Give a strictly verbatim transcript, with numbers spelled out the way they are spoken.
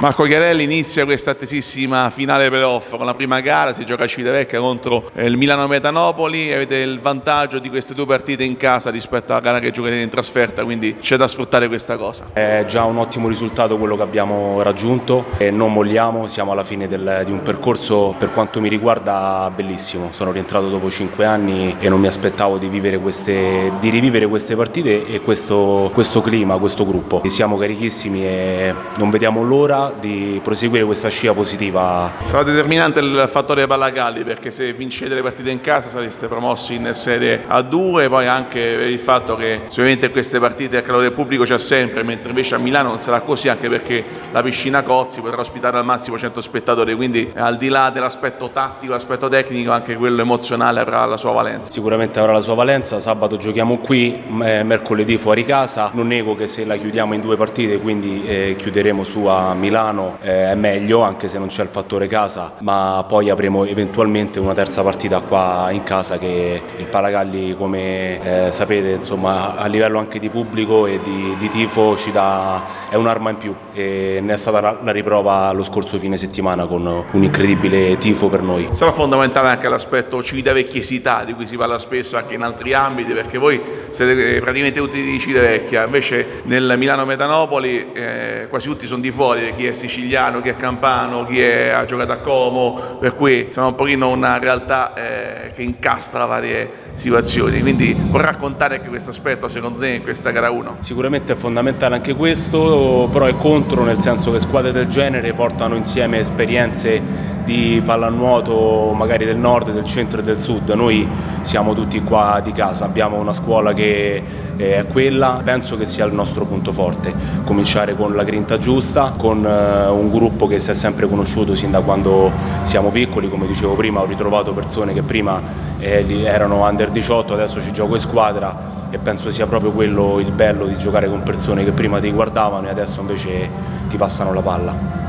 Marco Chiarelli, inizia questa attesissima finale playoff con la prima gara, si gioca a Civitavecchia contro il Milano Metanopoli, avete il vantaggio di queste due partite in casa rispetto alla gara che giocherete in trasferta, quindi c'è da sfruttare questa cosa. È già un ottimo risultato quello che abbiamo raggiunto e non molliamo, siamo alla fine del, di un percorso per quanto mi riguarda bellissimo. Sono rientrato dopo cinque anni e non mi aspettavo di, vivere queste, di rivivere queste partite e questo, questo clima, questo gruppo. Siamo carichissimi e non vediamo l'ora di proseguire questa scia positiva. Sarà determinante il fattore Pallagalli, perché se vincete le partite in casa sareste promossi in Serie A due, poi anche per il fatto che ovviamente queste partite a calore pubblico c'è sempre, mentre invece a Milano non sarà così, anche perché la piscina Cozzi potrà ospitare al massimo cento spettatori, quindi al di là dell'aspetto tattico, l'aspetto tecnico, anche quello emozionale avrà la sua valenza. Sicuramente avrà la sua valenza, sabato giochiamo qui, mercoledì fuori casa, non nego che se la chiudiamo in due partite, quindi eh, chiuderemo su a Milano, Eh, è meglio anche se non c'è il fattore casa, ma poi avremo eventualmente una terza partita qua in casa che il Pallagalli, come eh, sapete, insomma, a livello anche di pubblico e di, di tifo ci dà, è un'arma in più e ne è stata la riprova lo scorso fine settimana con un incredibile tifo per noi. Sarà fondamentale anche l'aspetto civitavecchiesità di cui si parla spesso anche in altri ambiti, perché voi siete praticamente tutti di Civitavecchia, invece nel Milano Metanopoli eh, quasi tutti sono di fuori, chi è siciliano, chi è campano, chi è, ha giocato a Como, per cui sono un pochino una realtà eh, che incastra varie situazioni, quindi puoi raccontare anche questo aspetto secondo te in questa gara uno? Sicuramente è fondamentale anche questo, però è contro, nel senso che squadre del genere portano insieme esperienze di pallanuoto magari del nord, del centro e del sud. Noi siamo tutti qua di casa, abbiamo una scuola che è quella, penso che sia il nostro punto forte, cominciare con la grinta giusta, con un gruppo che si è sempre conosciuto sin da quando siamo piccoli. Come dicevo prima, ho ritrovato persone che prima erano under diciotto, adesso ci gioco in squadra e penso sia proprio quello il bello di giocare con persone che prima ti guardavano e adesso invece ti passano la palla.